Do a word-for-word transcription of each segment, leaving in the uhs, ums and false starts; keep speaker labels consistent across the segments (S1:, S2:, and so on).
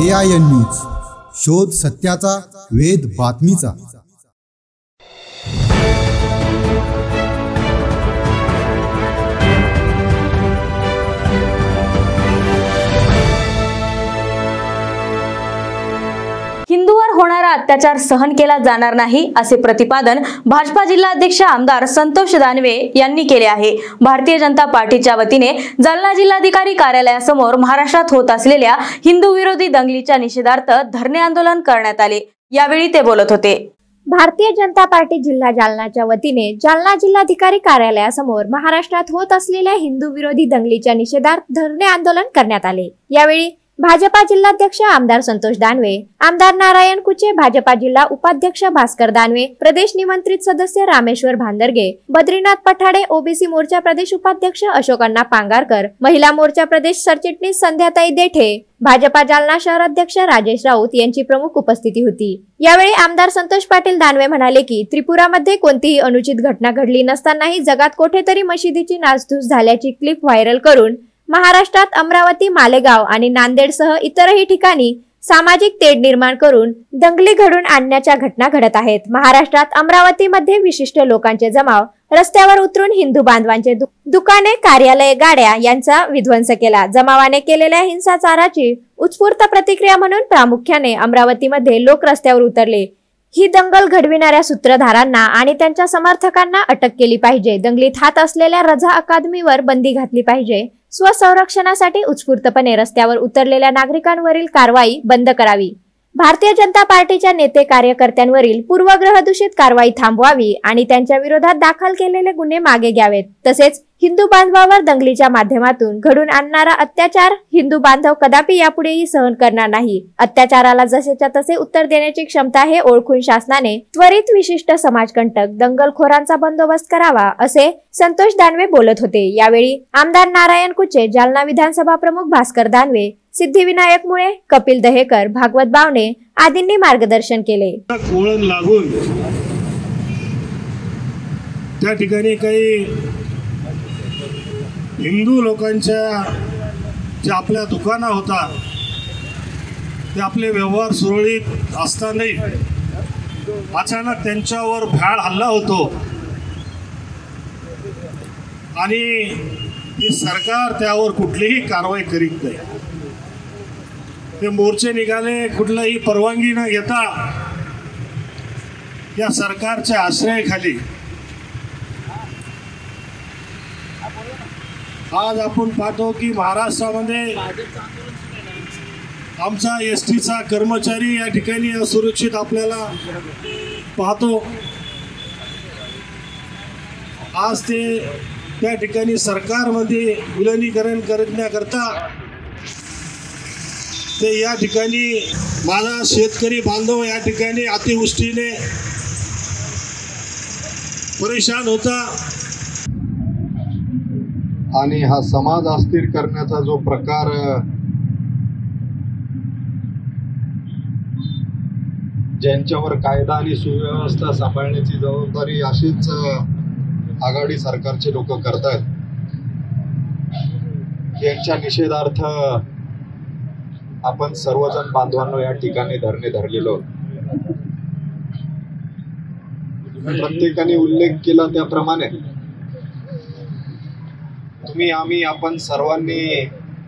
S1: A I N news, शोध सत्याचा, वेध बातमीचा।
S2: हिंदूवर होणारा अत्याचार सहन केला जाणार नाही असे प्रतिपादन भाजपा जिल्हाध्यक्ष आमदार संतोष दानवे यांनी केले आहे। भारतीय जनता पार्टीच्या वतीने जालना जिल्हाधिकारी कार्यालयासमोर महाराष्ट्रात होत असलेल्या हिंदू विरोधी दंगलीच्या निषेधार्थ धरणे आंदोलन करण्यात आले। यावेळी ते बोलत होते।
S3: भारतीय जनता पार्टी जिल्हा जालनाच्या वतीने जालना जिल्हाधिकारी कार्यालयासमोर महाराष्ट्रात होत असलेल्या हिंदू विरोधी दंगलीच्या निषेधार्थ धरणे आंदोलन करण्यात आले। यावेळी भाजपा जिल्हाध्यक्ष आमदार संतोष दानवे, आमदार नारायण कुचे, भाजपा जिल्हा उपाध्यक्ष भास्कर दानवे, प्रदेश निमंत्रित सदस्य रामेश्वर भांदरगे, बद्रीनाथ पठाडे, ओबीसी मोर्चा प्रदेश उपाध्यक्ष अशोक अण्णा पांगारकर, महिला मोर्चा प्रदेश सरचिटणीस संध्याताई देठे, भाजपा जालना शहर अध्यक्ष राजेश राऊत यांची प्रमुख उपस्थिती होती। यावेळी आमदार संतोष पाटील दानवे म्हणाले की त्रिपुरामध्ये कोणतीही अनुचित घटना घडली नसतानाही जगात कुठेतरी मशिदीची नासधूस झाल्याची क्लिप व्हायरल करून महाराष्ट्रात अमरावती, मालेगाव आणि नांदेडसह इतरही ठिकाणी सामाजिक तेढ निर्माण करून दंगली घडून आणण्याच्या घटना घडत आहेत। महाराष्ट्रात अमरावतीमध्ये विशिष्ट लोकांचे जमाव रस्त्यावर उतरून हिंदू बांधवांचे दु, दुकाने, कार्यालय, गाड्या यांचा विध्वंस केला। जमावाने केलेल्या हिंसाचाराची उत्स्फूर्त प्रतिक्रिया म्हणून प्रामुख्याने अमरावतीमध्ये लोक रस्त्यावर उतरले। ही दंगल घडविणाऱ्या सूत्रधारांना आणि त्यांच्या समर्थकांना अटक केली पाहिजे। दंगलीत हात असलेल्या रझा अकादमीवर बंदी घातली पाहिजे। स्वसंरक्षणासाठी उत्स्फूर्तपणे रस्त्यावर उतरलेल्या नागरिकांवरील कारवाई बंद करावी। भारतीय जनता पार्टीच्या नेते कार्यकर्त्यांवरील पूर्वग्रह दूषित कारवाई थांबवावी आणि त्यांच्या विरोधात दाखल केलेले गुन्हे मागे घ्यावेत। तसेच हिंदू बांधवावर दंगलीच्या माध्यमातून घडून आणणारा अत्याचार हिंदू बांधव कदापि यापुढेही सहन करणार नाही। अत्याचाराला जसेच्या तसे उत्तर देण्याची क्षमता हे ओळखून शासनाने त्वरित विशिष्ट समाजकंटक दंगलखोरांचा बंदोबस्त करावा, असे संतोष दानवे बोलत होते। यावेळी आमदार नारायण कुचे, जालना विधानसभा प्रमुख भास्कर दानवे, सिद्धिविनायक मुळे, कपिल दहेकर, भागवत बावणे आदींनी मार्गदर्शन केले।
S4: वळण लागून त्या ठिकाणी काही हिंदू लोकांच्या जे आपल्या दुकाना होता ते आपले व्यवहार सुरळीत असतानाही अचानक त्यांच्यावर भ्याड हल्ला होतो आणि हे सरकार त्यावर कुठलीही कारवाई करीत नाही। ते मोर्चे निघाले, कुठलीही परवानगी न घेता या सरकारच्या आश्रयाखाली आज आपण पाहतो की महाराष्ट्रामध्ये आमचा एस टीचा कर्मचारी या ठिकाणी असुरक्षित आपल्याला पाहतो। आज ते त्या ठिकाणी सरकारमध्ये विलीनीकरण करण्याकरता ते या ठिकाणी माझा शेतकरी बांधव या ठिकाणी अतिवृष्टीने परेशान होता
S5: आणि हा समाज अस्थिर करण्याचा जो प्रकार ज्यांच्यावर कायदा आणि सुव्यवस्था सांभाळण्याची जबाबदारी अशीच आघाडी सरकारचे लोक करतात, यांच्या निषेधार्थ आपण सर्वजण बांधवांनो या ठिकाणी धरणे धरलेलो। प्रत्येकाने उल्लेख केला त्याप्रमाणे तुम्ही आम्ही आपण सर्वांनी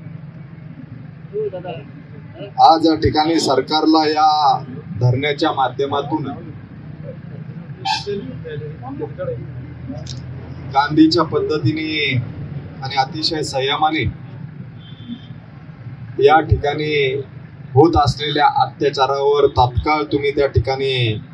S5: आज या ठिकाणी सरकारला या धरण्याच्या माध्यमातून गांधीच्या पद्धतीने आणि अतिशय संयमाने या ठिकाणी होत असलेल्या अत्याचारावर तात्काळ तुम्ही त्या ठिकाणी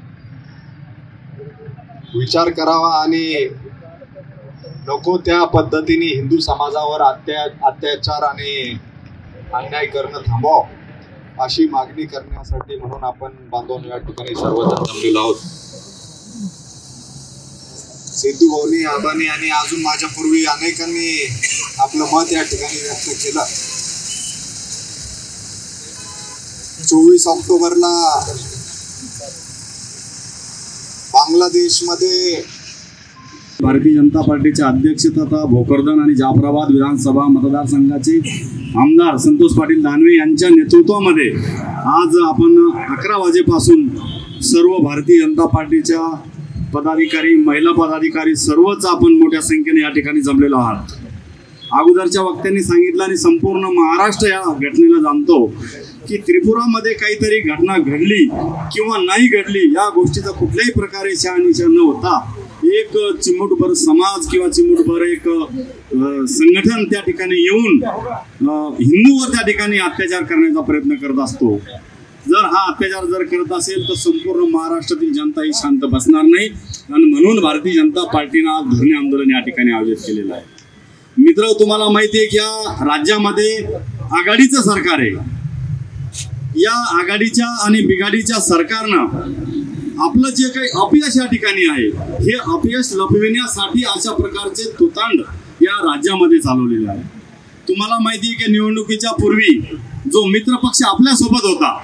S5: विचार करावा आणि नको त्या पद्धतीने हिंदू समाजावर अत्या अत्याचार आणि अन्याय करणं थांबवावं अशी मागणी करण्यासाठी म्हणून आपण बांधवांनो या ठिकाणी सर्वजण जमलेलो आहोत। सिद्धू भाऊनी, आबानी आणि अजून माझ्या पूर्वी अनेकांनी आपलं मत या ठिकाणी व्यक्त केलं। चोवीस ऑक्टोबरला बांगलादेशमध्ये
S6: भारतीय जनता पार्टीचे अध्यक्ष तथा भोकरदन आणि जाफराबाद विधानसभा मतदारसंघाचे आमदार संतोष पाटील दानवे यांच्या नेतृत्वामध्ये आज आपण अकरा वाजेपासून सर्व भारतीय जनता पार्टीच्या पदाधिकारी, महिला पदाधिकारी सर्वच आपण मोठ्या संख्येने या ठिकाणी जमलेलो आहात. अगोदरच्या वक्त्यांनी सांगितलं आणि संपूर्ण महाराष्ट्र या घटनेला जाणतो की त्रिपुरामध्ये काहीतरी घटना घडली किंवा नाही घडली या गोष्टीचा कुठल्याही प्रकारे शहानिशा न होता एक चिमूटभर समाज किंवा चिमूटभर एक संघटन त्या ठिकाणी येऊन हिंदूवर त्या ठिकाणी अत्याचार करण्याचा प्रयत्न करत असतो. जर हा अत्याचार जर करत असेल तर संपूर्ण महाराष्ट्रातील जनता ही शांत बसणार नाही आणि म्हणून भारतीय जनता पार्टीनं आज धरणे आंदोलन या ठिकाणी आयोजित केलेलं आहे. मित्र, तुम्हाला माहिती आहे की या राज्यामध्ये आघाडीचं सरकार आहे. या आघाडीच्या आणि बिघाडीच्या सरकारनं आपलं जे काही अपयश या ठिकाणी आहे हे अपयश लपविण्यासाठी अशा प्रकारचे तुतांड या राज्यामध्ये चालवलेले आहे. तुम्हाला माहिती आहे की निवडणुकीच्या पूर्वी जो मित्र पक्ष आपल्या सोबत होता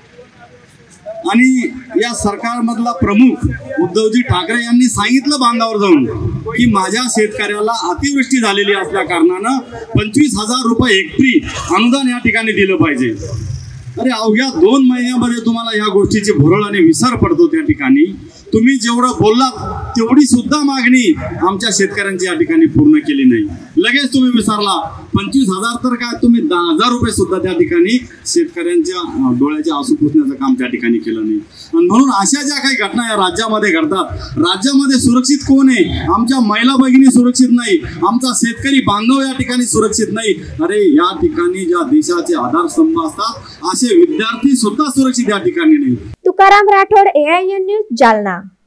S6: आणि या सरकारमधला प्रमुख उद्धवजी ठाकरे यांनी सांगितलं बांधावर जाऊन की माझ्या शेतकऱ्याला अतिवृष्टी झालेली असल्या कारणानं पंचवीस हजार रुपये हेक्टरी अनुदान या ठिकाणी दिलं पाहिजे. अरे अवघ्या दोन महिन्यामध्ये तुम्हाला या गोष्टीची भुरळ आणि विसर पडतो. त्या ठिकाणी तुम्ही जेवढं बोललात तेवढी सुद्धा मागणी आमच्या शेतकऱ्यांची या ठिकाणी पूर्ण केली नाही. लगेच तुम्ही विसरला. पंचवीस हजार तर काय, तुम्ही दहा हजार रुपये सुद्धा त्या ठिकाणी शेतकऱ्यांच्या डोळ्याचे आसू पुसण्याचं काम त्या ठिकाणी केलं नाही. आणि म्हणून अशा ज्या काही घटना या राज्यामध्ये घडतात, राज्यामध्ये सुरक्षित कोण आहे? आमच्या महिला भगिनी सुरक्षित नाही, आमचा शेतकरी बांधव या ठिकाणी सुरक्षित नाही. अरे या ठिकाणी ज्या देशाचे आधारस्तंभ असतात असे विद्यार्थी सुद्धा सुरक्षित या ठिकाणी नाही.
S3: Tukaram Rathod, A I N news, Jalna.